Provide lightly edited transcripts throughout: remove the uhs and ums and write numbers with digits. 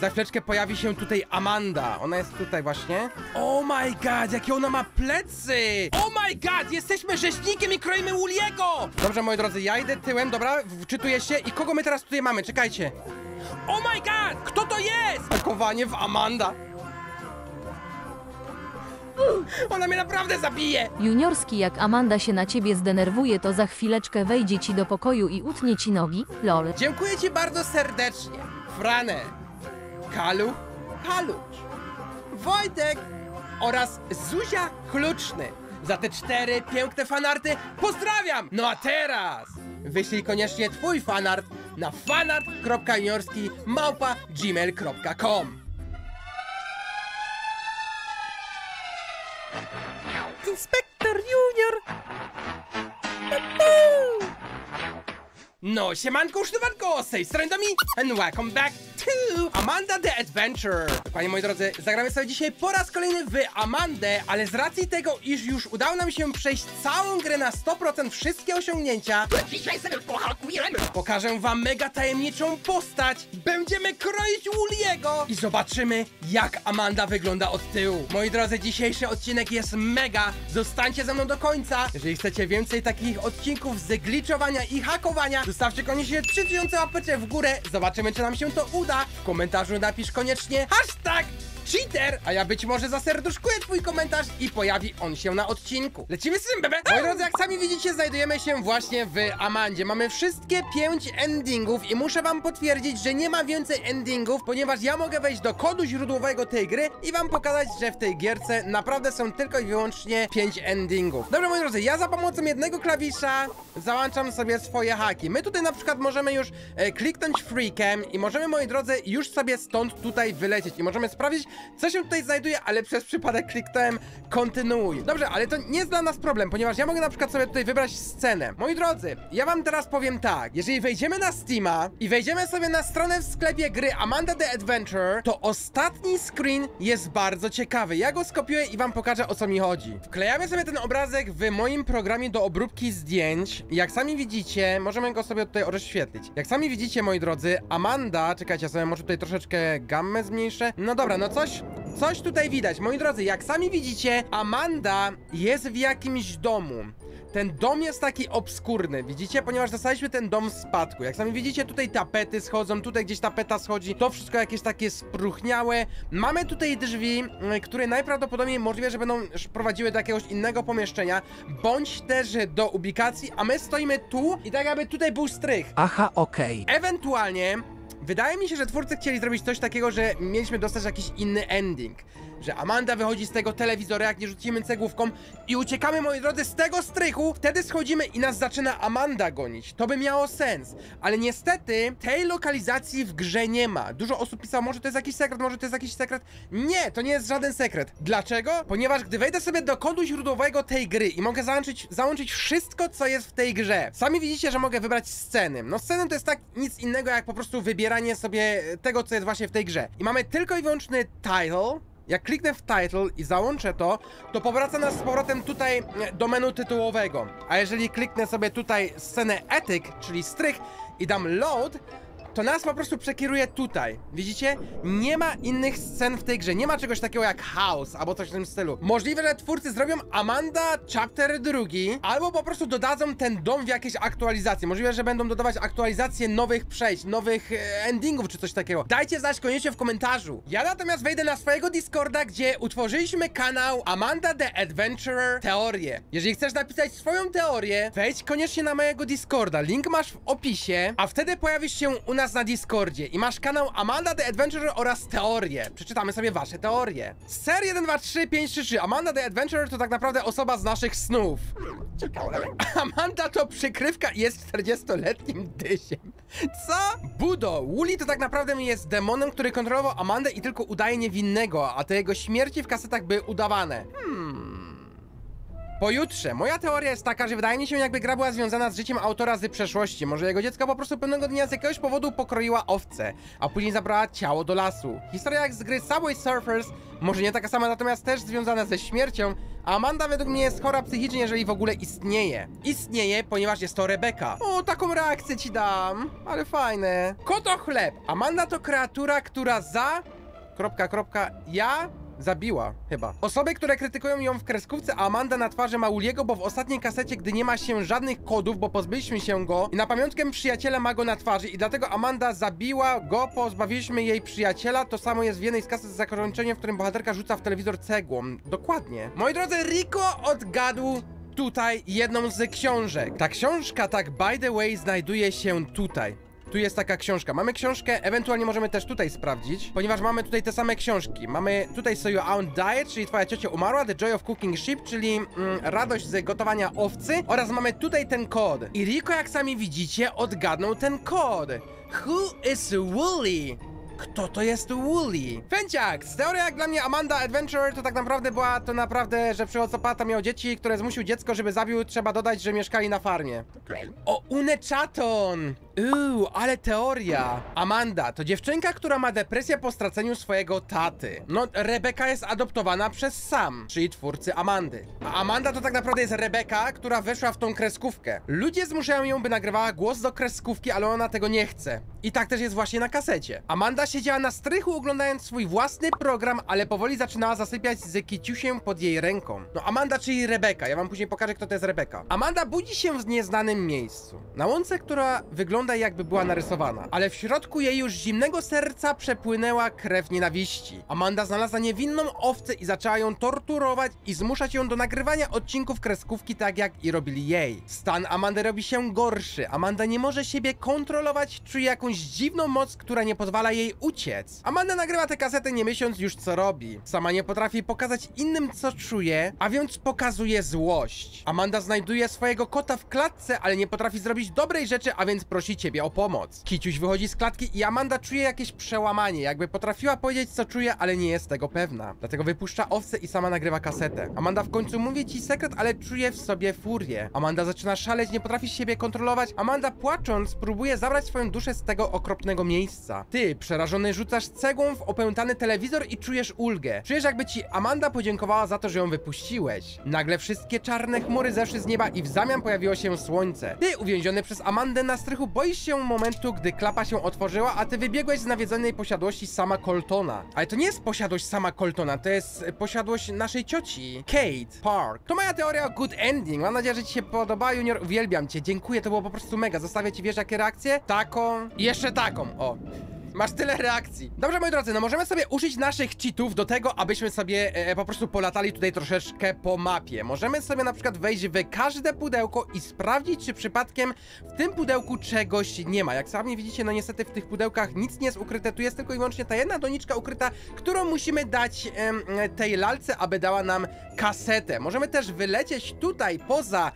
Za chwileczkę pojawi się tutaj Amanda. Ona jest tutaj właśnie. Oh my god, jakie ona ma plecy! Oh my god, jesteśmy rzeźnikiem i kroimy Wooliego! Dobrze, moi drodzy, ja idę tyłem, dobra, wczytuję się i kogo my teraz tutaj mamy? Czekajcie. Oh my god, kto to jest? Pakowanie w Amanda. Ona mnie naprawdę zabije! Juniorski, jak Amanda się na ciebie zdenerwuje, to za chwileczkę wejdzie ci do pokoju i utnie ci nogi, lol. Dziękuję ci bardzo serdecznie. Frane, Kalu, Kalucz, Wojtek oraz Zuzia Kluczny. Za te 4 piękne fanarty pozdrawiam! No a teraz wyślij koniecznie twój fanart na fanart.juniorski@gmail.com. Inspektor Junior! No, siemanko, usztywanko, z tej strony Domi, and welcome back to Amanda the Adventure. Dokładnie, moi drodzy, zagramy sobie dzisiaj po raz kolejny w Amandę, ale z racji tego, iż już udało nam się przejść całą grę na 100%, wszystkie osiągnięcia, pokażę wam mega tajemniczą postać. Będziemy kroić Wooliego i zobaczymy, jak Amanda wygląda od tyłu. Moi drodzy, dzisiejszy odcinek jest mega. Zostańcie ze mną do końca. Jeżeli chcecie więcej takich odcinków z gliczowania i hakowania, zostawcie koniecznie 3000 łapeczek w górę. Zobaczymy, czy nam się to uda. W komentarzu napisz koniecznie hashtag cheater, a ja być może zaserduszkuję twój komentarz i pojawi on się na odcinku. Lecimy z tym, bebe! Moi drodzy, jak sami widzicie, znajdujemy się właśnie w Amandzie. Mamy wszystkie 5 endingów i muszę wam potwierdzić, że nie ma więcej endingów, ponieważ ja mogę wejść do kodu źródłowego tej gry i wam pokazać, że w tej gierce naprawdę są tylko i wyłącznie 5 endingów. Dobra, moi drodzy, ja za pomocą jednego klawisza załączam sobie swoje haki. My tutaj na przykład możemy już kliknąć freakem i możemy, moi drodzy, już sobie stąd tutaj wylecieć i możemy sprawdzić, co się tutaj znajduje, ale przez przypadek kliknąłem kontynuuj. Dobrze, ale to nie jest dla nas problem, ponieważ ja mogę na przykład sobie tutaj wybrać scenę. Moi drodzy, ja wam teraz powiem tak. Jeżeli wejdziemy na Steama i wejdziemy sobie na stronę w sklepie gry Amanda the Adventure, to ostatni screen jest bardzo ciekawy. Ja go skopiuję i wam pokażę, o co mi chodzi. Wklejamy sobie ten obrazek w moim programie do obróbki zdjęć. Jak sami widzicie, możemy go sobie tutaj rozświetlić. Jak sami widzicie, moi drodzy, Amanda, czekajcie, ja sobie może tutaj troszeczkę gammę zmniejszę. No dobra, no coś tutaj widać. Moi drodzy, jak sami widzicie, Amanda jest w jakimś domu. Ten dom jest taki obskurny, widzicie? Ponieważ dostaliśmy ten dom w spadku. Jak sami widzicie, tutaj tapety schodzą, tutaj gdzieś tapeta schodzi. To wszystko jakieś takie spruchniałe. Mamy tutaj drzwi, które najprawdopodobniej możliwe, że będą prowadziły do jakiegoś innego pomieszczenia, bądź też do ubikacji, a my stoimy tu i tak jakby tutaj był strych. Aha, okej. Ewentualnie wydaje mi się, że twórcy chcieli zrobić coś takiego, że mieliśmy dostać jakiś inny ending. Że Amanda wychodzi z tego telewizora, jak nie rzucimy cegłówką i uciekamy, moi drodzy, z tego strychu. Wtedy schodzimy i nas zaczyna Amanda gonić. To by miało sens. Ale niestety tej lokalizacji w grze nie ma. Dużo osób pisało, może to jest jakiś sekret, może to jest jakiś sekret. Nie, to nie jest żaden sekret. Dlaczego? Ponieważ gdy wejdę sobie do kodu źródłowego tej gry i mogę załączyć wszystko, co jest w tej grze. Sami widzicie, że mogę wybrać sceny. No sceny to jest tak nic innego, jak po prostu wybieranie sobie tego, co jest właśnie w tej grze. I mamy tylko i wyłączny title. Jak kliknę w title i załączę to powraca nas z powrotem tutaj do menu tytułowego. A jeżeli kliknę sobie tutaj scenę ethic, czyli strych i dam load, to nas po prostu przekieruje tutaj. Widzicie? Nie ma innych scen w tej grze. Nie ma czegoś takiego jak house albo coś w tym stylu. Możliwe, że twórcy zrobią Amanda Chapter 2 albo po prostu dodadzą ten dom w jakieś aktualizacje. Możliwe, że będą dodawać aktualizacje nowych przejść, nowych endingów czy coś takiego. Dajcie znać koniecznie w komentarzu. Ja natomiast wejdę na swojego Discorda, gdzie utworzyliśmy kanał Amanda the Adventurer Teorie. Jeżeli chcesz napisać swoją teorię, wejdź koniecznie na mojego Discorda. Link masz w opisie, a wtedy pojawisz się u nas na Discordzie i masz kanał Amanda the Adventurer oraz teorie. Przeczytamy sobie wasze teorie. Ser 1, 2, 3, 5, 3, 3. Amanda the Adventurer to tak naprawdę osoba z naszych snów. Amanda to przykrywka i jest 40-letnim dysiem. Co? Budo. Wooli to tak naprawdę jest demonem, który kontrolował Amandę i tylko udaje niewinnego, a te jego śmierci w kasetach były udawane. Pojutrze. Moja teoria jest taka, że wydaje mi się, jakby gra była związana z życiem autora z przeszłości. Może jego dziecko po prostu pewnego dnia z jakiegoś powodu pokroiła owce, a później zabrała ciało do lasu. Historia jak z gry Subway Surfers, może nie taka sama, natomiast też związana ze śmiercią, A Amanda według mnie jest chora psychicznie, jeżeli w ogóle istnieje. Istnieje, ponieważ jest to Rebeka. O, taką reakcję ci dam, ale fajne. Koto chleb. Amanda to kreatura, która ja zabiła, chyba. Osoby, które krytykują ją w kreskówce, a Amanda na twarzy ma Uliego, bo w ostatniej kasecie, gdy nie ma się żadnych kodów, bo pozbyliśmy się go i na pamiątkę przyjaciela ma go na twarzy i dlatego Amanda zabiła go, pozbawiliśmy jej przyjaciela. To samo jest w jednej z kaset z zakończeniem, w którym bohaterka rzuca w telewizor cegłą. Dokładnie. Moi drodzy, Rico odgadł tutaj jedną z książek. Ta książka, tak by the way, znajduje się tutaj. Tu jest taka książka. Mamy książkę, ewentualnie możemy też tutaj sprawdzić, ponieważ mamy tutaj te same książki. Mamy tutaj So Your Aunt Died, czyli twoja ciocia umarła, The Joy of Cooking Sheep, czyli radość z gotowania owcy, oraz mamy tutaj ten kod. I Rico, jak sami widzicie, odgadnął ten kod. Who is Wooly? Kto to jest Wooly? Fęciak! Teoria jak dla mnie Amanda Adventurer to tak naprawdę była to naprawdę, że psychopata miał dzieci, które zmusił dziecko, żeby zabił. Trzeba dodać, że mieszkali na farmie. O, Unechaton! Ale teoria. Amanda to dziewczynka, która ma depresję po straceniu swojego taty. No, Rebeka jest adoptowana przez Sam, czyli twórcy Amandy. A Amanda to tak naprawdę jest Rebeka, która weszła w tą kreskówkę. Ludzie zmuszają ją, by nagrywała głos do kreskówki, ale ona tego nie chce. I tak też jest właśnie na kasecie. Amanda siedziała na strychu, oglądając swój własny program, ale powoli zaczynała zasypiać z kiciusiem pod jej ręką. No, Amanda, czyli Rebeka. Ja wam później pokażę, kto to jest Rebeka. Amanda budzi się w nieznanym miejscu. Na łące, która wygląda jakby była narysowana, ale w środku jej już zimnego serca przepłynęła krew nienawiści. Amanda znalazła niewinną owcę i zaczęła ją torturować i zmuszać ją do nagrywania odcinków kreskówki, tak jak i robili jej. Stan Amandy robi się gorszy. Amanda nie może siebie kontrolować, czuje jakąś dziwną moc, która nie pozwala jej uciec. Amanda nagrywa tę kasetę, nie myśląc już, co robi. Sama nie potrafi pokazać innym, co czuje, a więc pokazuje złość. Amanda znajduje swojego kota w klatce, ale nie potrafi zrobić dobrej rzeczy, a więc prosi ciebie o pomoc. Kiciuś wychodzi z klatki i Amanda czuje jakieś przełamanie, jakby potrafiła powiedzieć, co czuje, ale nie jest tego pewna. Dlatego wypuszcza owcę i sama nagrywa kasetę. Amanda w końcu mówi ci sekret, ale czuje w sobie furię. Amanda zaczyna szaleć, nie potrafi siebie kontrolować. Amanda płacząc próbuje zabrać swoją duszę z tego okropnego miejsca. Ty, przerażony, rzucasz cegłą w opętany telewizor i czujesz ulgę. Czujesz, jakby ci Amanda podziękowała za to, że ją wypuściłeś. Nagle wszystkie czarne chmury zeszły z nieba i w zamian pojawiło się słońce. Ty, uwięziony przez Amandę na strychu, boisz się momentu, gdy klapa się otworzyła, a ty wybiegłeś z nawiedzonej posiadłości Sama Coltona. Ale to nie jest posiadłość Sama Coltona, to jest posiadłość naszej cioci, Kate Park. To moja teoria o good ending. Mam nadzieję, że ci się podoba, Junior. Uwielbiam cię, dziękuję, to było po prostu mega. Zostawię ci, wiesz, jakie reakcje? Taką i jeszcze taką, o. Masz tyle reakcji. Dobrze, moi drodzy, no możemy sobie użyć naszych cheatów do tego, abyśmy sobie po prostu polatali tutaj troszeczkę po mapie. Możemy sobie na przykład wejść w każde pudełko i sprawdzić, czy przypadkiem w tym pudełku czegoś nie ma. Jak sami widzicie, no niestety w tych pudełkach nic nie jest ukryte. Tu jest tylko i wyłącznie ta jedna doniczka ukryta, którą musimy dać tej lalce, aby dała nam kasetę. Możemy też wylecieć tutaj poza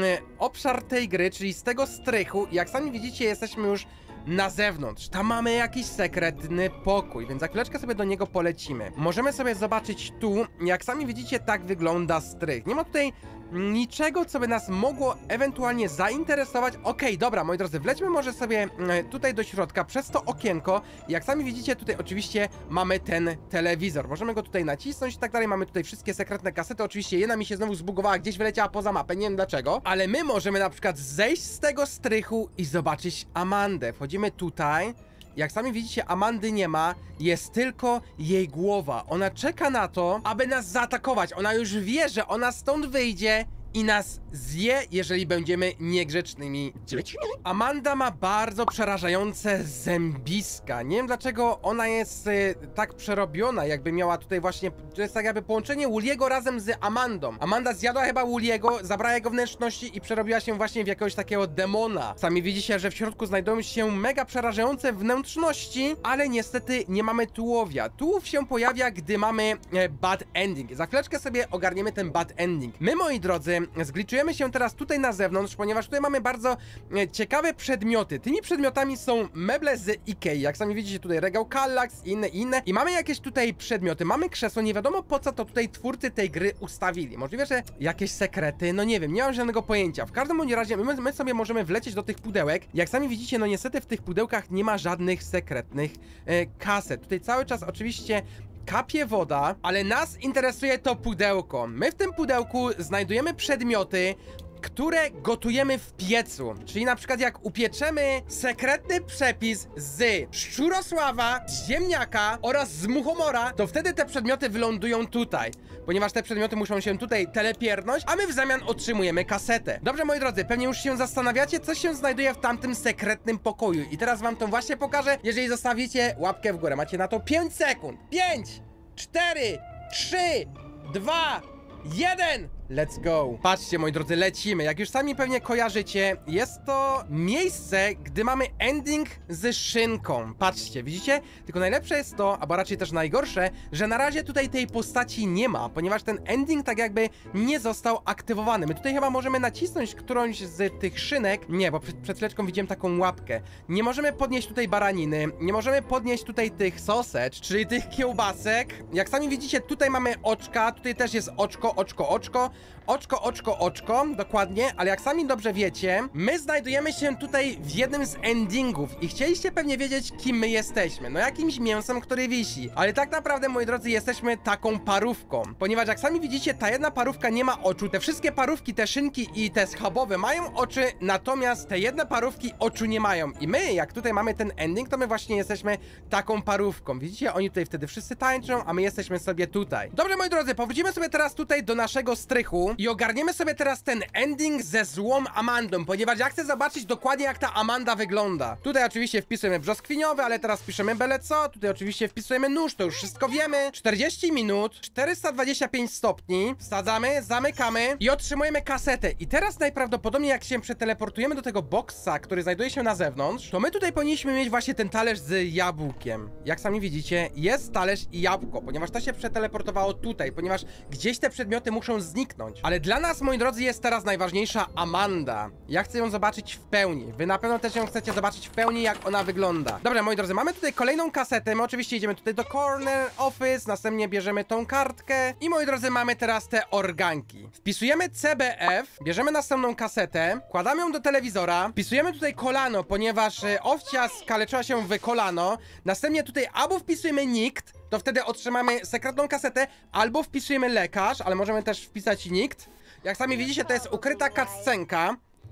obszar tej gry, czyli z tego strychu. I jak sami widzicie, jesteśmy już na zewnątrz. Tam mamy jakiś sekretny pokój, więc za chwileczkę sobie do niego polecimy. Możemy sobie zobaczyć tu, jak sami widzicie, tak wygląda strych. Nie ma tutaj niczego, co by nas mogło ewentualnie zainteresować. Okej, dobra, moi drodzy, wlećmy może sobie tutaj do środka przez to okienko. Jak sami widzicie, tutaj oczywiście mamy ten telewizor. Możemy go tutaj nacisnąć i tak dalej. Mamy tutaj wszystkie sekretne kasety. Oczywiście jedna mi się znowu zbugowała, gdzieś wyleciała poza mapę, nie wiem dlaczego. Ale my możemy na przykład zejść z tego strychu i zobaczyć Amandę. Wchodzimy tutaj. Jak sami widzicie, Amandy nie ma, jest tylko jej głowa. Ona czeka na to, aby nas zaatakować. Ona już wie, że ona stąd wyjdzie i nas zje, jeżeli będziemy niegrzecznymi dziećmi. Amanda ma bardzo przerażające zębiska. Nie wiem, dlaczego ona jest tak przerobiona, jakby miała tutaj właśnie, to jest tak jakby połączenie Wooliego razem z Amandą. Amanda zjadła chyba Wooliego, zabrała jego wnętrzności i przerobiła się właśnie w jakiegoś takiego demona. Sami widzicie, że w środku znajdują się mega przerażające wnętrzności, ale niestety nie mamy tułowia. Tułów się pojawia, gdy mamy bad ending. Za chwileczkę sobie ogarniemy ten bad ending. My, moi drodzy, zgliczujemy się teraz tutaj na zewnątrz, ponieważ tutaj mamy bardzo ciekawe przedmioty. Tymi przedmiotami są meble z Ikei. Jak sami widzicie, tutaj regał Kallax i inne. I mamy jakieś tutaj przedmioty. Mamy krzesło. Nie wiadomo, po co to tutaj twórcy tej gry ustawili. Możliwe, że jakieś sekrety. No nie wiem, nie mam żadnego pojęcia. W każdym bądź razie my sobie możemy wlecieć do tych pudełek. Jak sami widzicie, no niestety w tych pudełkach nie ma żadnych sekretnych kaset. Tutaj cały czas oczywiście kapie woda, ale nas interesuje to pudełko. My w tym pudełku znajdujemy przedmioty, które gotujemy w piecu. Czyli na przykład jak upieczemy sekretny przepis z szczurosława, z ziemniaka oraz z muchomora, to wtedy te przedmioty wylądują tutaj. Ponieważ te przedmioty muszą się tutaj telepiernąć, a my w zamian otrzymujemy kasetę. Dobrze, moi drodzy, pewnie już się zastanawiacie, co się znajduje w tamtym sekretnym pokoju. I teraz wam to właśnie pokażę, jeżeli zostawicie łapkę w górę. Macie na to 5 sekund. 5, 4, 3, 2, 1. Let's go. Patrzcie, moi drodzy, lecimy. Jak już sami pewnie kojarzycie, jest to miejsce, gdy mamy ending z szynką. Patrzcie, widzicie? Tylko najlepsze jest to, albo raczej też najgorsze, że na razie tutaj tej postaci nie ma, ponieważ ten ending tak jakby nie został aktywowany. My tutaj chyba możemy nacisnąć którąś z tych szynek. Nie, bo przed chwileczką widziałem taką łapkę. Nie możemy podnieść tutaj baraniny, nie możemy podnieść tutaj tych sausage, czyli tych kiełbasek. Jak sami widzicie, tutaj mamy oczka, tutaj też jest oczko, oczko, oczko. Oczko, oczko, oczko, dokładnie, ale jak sami dobrze wiecie, my znajdujemy się tutaj w jednym z endingów i chcieliście pewnie wiedzieć, kim my jesteśmy. No jakimś mięsem, który wisi. Ale tak naprawdę, moi drodzy, jesteśmy taką parówką. Ponieważ jak sami widzicie, ta jedna parówka nie ma oczu. Te wszystkie parówki, te szynki i te schabowe mają oczy, natomiast te jedne parówki oczu nie mają. I my, jak tutaj mamy ten ending, to my właśnie jesteśmy taką parówką. Widzicie, oni tutaj wtedy wszyscy tańczą, a my jesteśmy sobie tutaj. Dobrze, moi drodzy, powrócimy sobie teraz tutaj do naszego strychu i ogarniemy sobie teraz ten ending ze złą Amandą, ponieważ ja chcę zobaczyć dokładnie, jak ta Amanda wygląda. Tutaj oczywiście wpisujemy brzoskwiniowy, ale teraz piszemy byle co. Tutaj oczywiście wpisujemy nóż, to już wszystko wiemy. 40 minut, 425 stopni. Wsadzamy, zamykamy i otrzymujemy kasetę. I teraz najprawdopodobniej, jak się przeteleportujemy do tego boksa, który znajduje się na zewnątrz, to my tutaj powinniśmy mieć właśnie ten talerz z jabłkiem. Jak sami widzicie, jest talerz i jabłko, ponieważ to się przeteleportowało tutaj, ponieważ gdzieś te przedmioty muszą zniknąć. Ale dla nas, moi drodzy, jest teraz najważniejsza Amanda. Ja chcę ją zobaczyć w pełni. Wy na pewno też ją chcecie zobaczyć w pełni, jak ona wygląda. Dobra, moi drodzy, mamy tutaj kolejną kasetę. My oczywiście idziemy tutaj do Corner Office, następnie bierzemy tą kartkę i, moi drodzy, mamy teraz te organki. Wpisujemy CBF, bierzemy następną kasetę, kładamy ją do telewizora, wpisujemy tutaj kolano, ponieważ owcia skaleczyła się w kolano. Następnie tutaj albo wpisujemy nikt, to wtedy otrzymamy sekretną kasetę, albo wpisujemy lekarz, ale możemy też wpisać nikt. Jak sami widzicie, to jest ukryta cutscenka.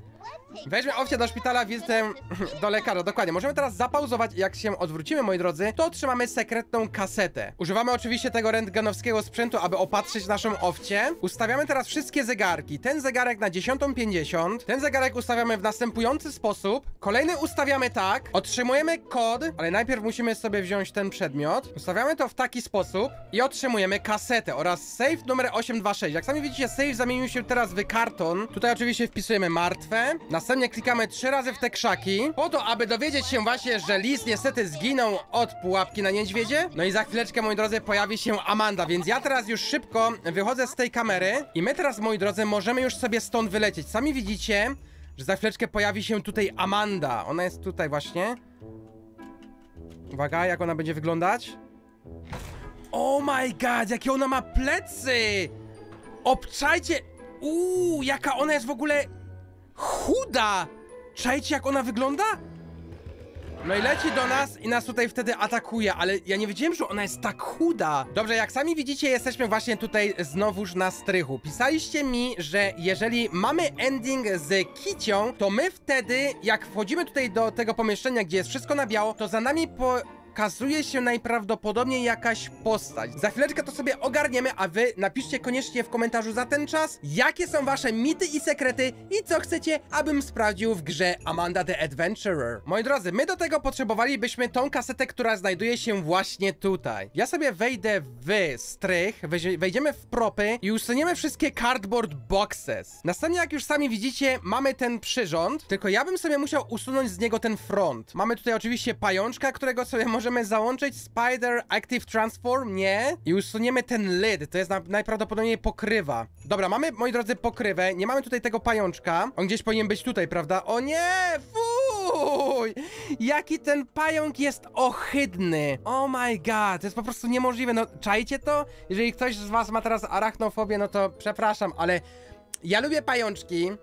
Weźmy owcie do szpitala, wizytę do lekarza, dokładnie. Możemy teraz zapauzować i jak się odwrócimy, moi drodzy, to otrzymamy sekretną kasetę. Używamy oczywiście tego rentgenowskiego sprzętu, aby opatrzyć naszą owcię. Ustawiamy teraz wszystkie zegarki. Ten zegarek na 10:50. Ten zegarek ustawiamy w następujący sposób. Kolejny ustawiamy tak. Otrzymujemy kod, ale najpierw musimy sobie wziąć ten przedmiot. Ustawiamy to w taki sposób i otrzymujemy kasetę oraz save numer 826. Jak sami widzicie, save zamienił się teraz w karton. Tutaj oczywiście wpisujemy martwe. Następnie klikamy 3 razy w te krzaki, po to, aby dowiedzieć się właśnie, że lis niestety zginął od pułapki na niedźwiedzie. No i za chwileczkę, moi drodzy, pojawi się Amanda, więc ja teraz już szybko wychodzę z tej kamery i my teraz, moi drodzy, możemy już sobie stąd wylecieć. Sami widzicie, że za chwileczkę pojawi się tutaj Amanda. Ona jest tutaj właśnie. Uwaga, jak ona będzie wyglądać. Oh my god, jakie ona ma plecy! Obczajcie! Jaka ona jest w ogóle chuda! Czajcie, jak ona wygląda? No i leci do nas i nas tutaj wtedy atakuje, ale ja nie wiedziałem, że ona jest tak chuda. Dobrze, jak sami widzicie, jesteśmy właśnie tutaj znowuż na strychu. Pisaliście mi, że jeżeli mamy ending z Kicią, to my wtedy, jak wchodzimy tutaj do tego pomieszczenia, gdzie jest wszystko na biało, to za nami pokazuje się najprawdopodobniej jakaś postać. Za chwileczkę to sobie ogarniemy, a wy napiszcie koniecznie w komentarzu za ten czas, jakie są wasze mity i sekrety i co chcecie, abym sprawdził w grze Amanda the Adventurer. Moi drodzy, my do tego potrzebowalibyśmy tą kasetę, która znajduje się właśnie tutaj. Ja sobie wejdę w strych, wejdziemy w propy i usuniemy wszystkie cardboard boxes. Następnie, jak już sami widzicie, mamy ten przyrząd, tylko ja bym sobie musiał usunąć z niego ten front. Mamy tutaj oczywiście pajączka, którego sobie możemy załączyć. Spider Active Transform, nie. I usuniemy ten lid, to jest najprawdopodobniej pokrywa. Dobra, mamy, moi drodzy, pokrywę. Nie mamy tutaj tego pajączka. On gdzieś powinien być tutaj, prawda? O nie! Fuj! Jaki ten pająk jest ohydny. Oh my god, to jest po prostu niemożliwe. No, czajcie to? Jeżeli ktoś z was ma teraz arachnofobię, no to przepraszam, ale ja lubię pajączki.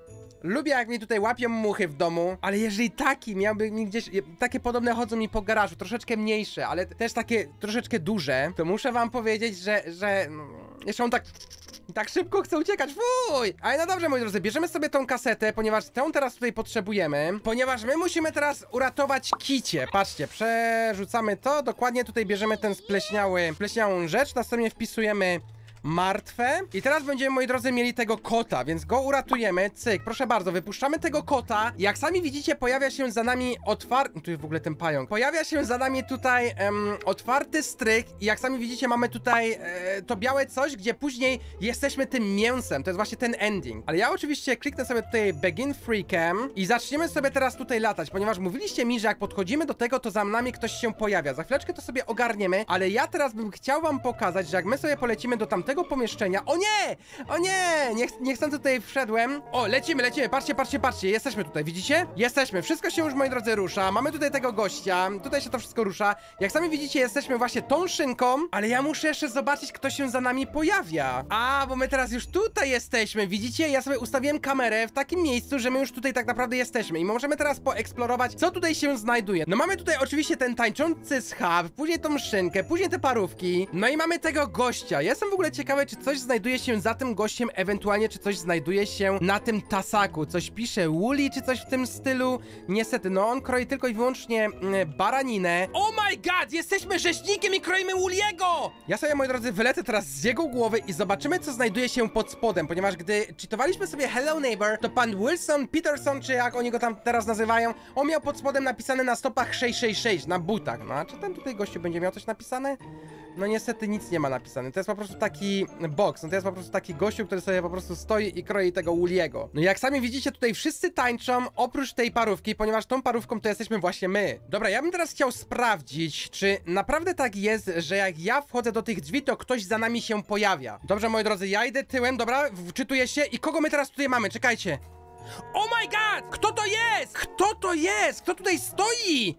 Lubię, jak mi tutaj łapią muchy w domu, ale jeżeli taki miałby mi gdzieś, takie podobne chodzą mi po garażu, troszeczkę mniejsze, ale też takie troszeczkę duże, to muszę wam powiedzieć, że jeszcze on tak szybko chce uciekać, fuj! Ale no dobrze, moi drodzy, bierzemy sobie tą kasetę, ponieważ tę teraz tutaj potrzebujemy, ponieważ my musimy teraz uratować Kicie. Patrzcie, przerzucamy to, dokładnie tutaj bierzemy ten spleśniałą rzecz, następnie wpisujemy martwe. I teraz będziemy, moi drodzy, mieli tego kota, więc go uratujemy. Cyk, proszę bardzo, wypuszczamy tego kota. Jak sami widzicie, pojawia się za nami tu jest w ogóle ten pająk. Pojawia się za nami tutaj otwarty strych i jak sami widzicie, mamy tutaj to białe coś, gdzie później jesteśmy tym mięsem. To jest właśnie ten ending. Ale ja oczywiście kliknę sobie tutaj Begin Freecam i zaczniemy sobie teraz tutaj latać, ponieważ mówiliście mi, że jak podchodzimy do tego, to za nami ktoś się pojawia. Za chwileczkę to sobie ogarniemy, ale ja teraz bym chciał wam pokazać, że jak my sobie polecimy do tamtego pomieszczenia. O nie! O nie! Nie chcę tutaj wszedłem. O, lecimy. Patrzcie. Jesteśmy tutaj, widzicie? Jesteśmy. Wszystko się już, moi drodzy, rusza. Mamy tutaj tego gościa. Tutaj się to wszystko rusza. Jak sami widzicie, jesteśmy właśnie tą szynką, ale ja muszę jeszcze zobaczyć, kto się za nami pojawia. A, bo my teraz już tutaj jesteśmy. Widzicie? Ja sobie ustawiłem kamerę w takim miejscu, że my już tutaj tak naprawdę jesteśmy i możemy teraz poeksplorować, co tutaj się znajduje. No mamy tutaj oczywiście ten tańczący schab, później tą szynkę, później te parówki. No i mamy tego gościa. Jestem w ogóle ciekawy, czy coś znajduje się za tym gościem, ewentualnie czy coś znajduje się na tym tasaku. Coś pisze Woolly, czy coś w tym stylu. Niestety, no on kroi tylko i wyłącznie baraninę. Oh my god! Jesteśmy rzeźnikiem i kroimy Wooliego! Ja sobie, moi drodzy, wylecę teraz z jego głowy i zobaczymy, co znajduje się pod spodem, ponieważ gdy czytowaliśmy sobie Hello Neighbor, to pan Wilson Peterson, czy jak oni go tam teraz nazywają, on miał pod spodem napisane na stopach 666, na butach. No a czy ten tutaj gościu będzie miał coś napisane? No niestety nic nie ma napisane, to jest po prostu taki box, no to jest po prostu taki gościu, który sobie po prostu stoi i kroi tego Wooliego. No jak sami widzicie, tutaj wszyscy tańczą, oprócz tej parówki, ponieważ tą parówką to jesteśmy właśnie my. Dobra, ja bym teraz chciał sprawdzić, czy naprawdę tak jest, że jak ja wchodzę do tych drzwi, to ktoś za nami się pojawia. Dobrze, moi drodzy, ja idę tyłem, dobra, wczytuję się i kogo my teraz tutaj mamy? Czekajcie. Oh my god! Kto to jest? Kto to jest? Kto tutaj stoi?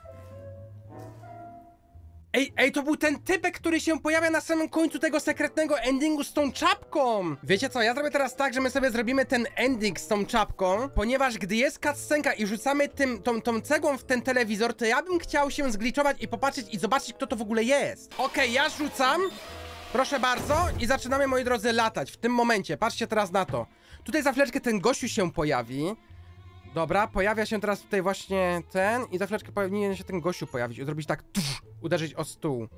Ej, to był ten typek, który się pojawia na samym końcu tego sekretnego endingu z tą czapką. Wiecie co, ja zrobię teraz tak, że my sobie zrobimy ten ending z tą czapką, ponieważ gdy jest cutscenka i rzucamy tą cegłą w ten telewizor, to ja bym chciał się zgliczować i popatrzeć i zobaczyć, kto to w ogóle jest. Okej, ja rzucam. Proszę bardzo i zaczynamy, moi drodzy, latać w tym momencie. Patrzcie teraz na to. Tutaj za chwileczkę ten gościu się pojawi. Dobra, pojawia się teraz tutaj właśnie ten i za chwileczkę powinien się ten gościu pojawić i zrobić tak, uderzyć o stół.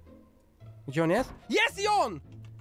Gdzie on jest? Jest i on!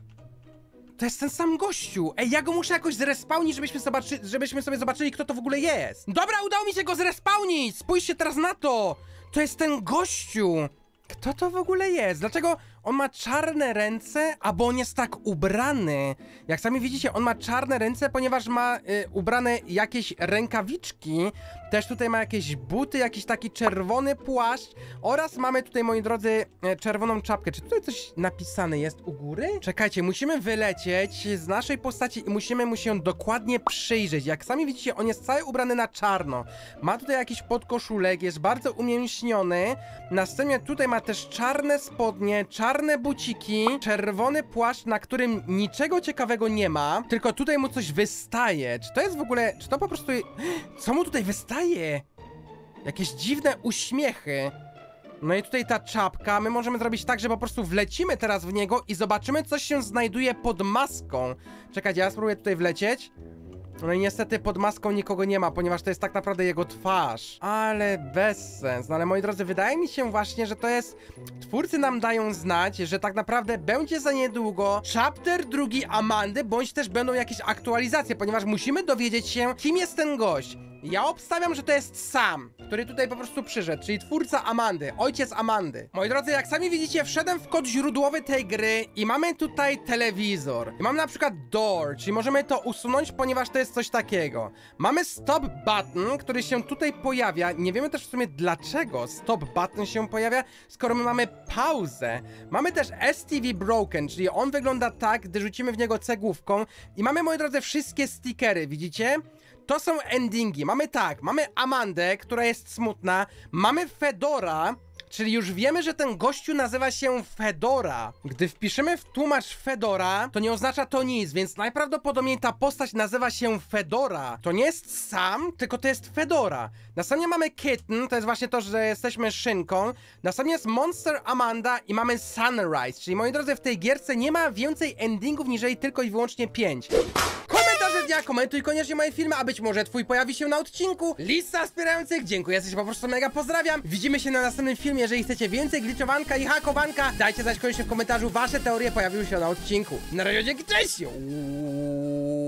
To jest ten sam gościu. Ej, ja go muszę jakoś zrespawnić, żebyśmy sobie zobaczyli, kto to w ogóle jest. Dobra, udało mi się go zrespawnić! Spójrzcie teraz na to! To jest ten gościu! Kto to w ogóle jest? Dlaczego on ma czarne ręce, a bo on jest tak ubrany? Jak sami widzicie, on ma czarne ręce, ponieważ ma ubrane jakieś rękawiczki. Też tutaj ma jakieś buty, jakiś taki czerwony płaszcz. Oraz mamy tutaj, moi drodzy, czerwoną czapkę. Czy tutaj coś napisane jest u góry? Czekajcie, musimy wylecieć z naszej postaci i musimy mu się dokładnie przyjrzeć. Jak sami widzicie, on jest cały ubrany na czarno. Ma tutaj jakiś podkoszulek, jest bardzo umięśniony. Następnie tutaj ma też czarne spodnie, czarne buciki, czerwony płaszcz, na którym niczego ciekawego nie ma, tylko tutaj mu coś wystaje. Czy to jest w ogóle, czy to po prostu... Co mu tutaj wystaje? Jakieś dziwne uśmiechy. No i tutaj ta czapka, my możemy zrobić tak, że po prostu wlecimy teraz w niego i zobaczymy, co się znajduje pod maską. Czekajcie, ja spróbuję tutaj wlecieć. No i niestety pod maską nikogo nie ma, ponieważ to jest tak naprawdę jego twarz. Ale bez sens. No ale moi drodzy, wydaje mi się właśnie, że to jest... Twórcy nam dają znać, że tak naprawdę będzie za niedługo chapter 2 Amandy, bądź też będą jakieś aktualizacje, ponieważ musimy dowiedzieć się, kim jest ten gość. Ja obstawiam, że to jest Sam, który tutaj po prostu przyszedł, czyli twórca Amandy, ojciec Amandy. Moi drodzy, jak sami widzicie, wszedłem w kod źródłowy tej gry i mamy tutaj telewizor. I mamy na przykład door, czyli możemy to usunąć, ponieważ to jest coś takiego. Mamy stop button, który się tutaj pojawia. Nie wiemy też w sumie dlaczego stop button się pojawia, skoro my mamy pauzę. Mamy też STV broken, czyli on wygląda tak, gdy rzucimy w niego cegłówką. I mamy, moi drodzy, wszystkie stickery, widzicie? To są endingi. Mamy tak, mamy Amandę, która jest smutna, mamy Fedora, Czyli już wiemy, że ten gościu nazywa się Fedora. Gdy wpiszemy w tłumacz Fedora, to nie oznacza to nic, więc najprawdopodobniej ta postać nazywa się Fedora. To nie jest Sam, tylko to jest Fedora. Następnie mamy Kitten, to jest właśnie to, że jesteśmy szynką. Następnie jest Monster Amanda i mamy Sunrise. Czyli moi drodzy, w tej gierce nie ma więcej endingów niżeli tylko i wyłącznie 5. Komentarze dnia, komentuj koniecznie moje filmy, a być może twój pojawi się na odcinku. Lista wspierających, dziękuję, jesteś po prostu mega, pozdrawiam. Widzimy się na następnym filmie, jeżeli chcecie więcej glitchowanka i hakowanka. Dajcie znać koniecznie w komentarzu, wasze teorie pojawiły się na odcinku. Na razie, dzięki, cześć!